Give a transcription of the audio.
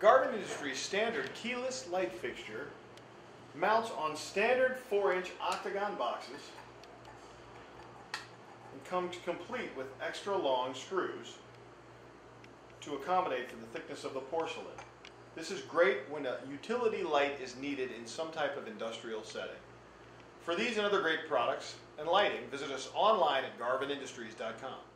Garvin Industries standard keyless light fixture mounts on standard 4-inch Octagon boxes and comes complete with extra long screws to accommodate for the thickness of the porcelain. This is great when a utility light is needed in some type of industrial setting. For these and other great products and lighting, visit us online at garvinindustries.com.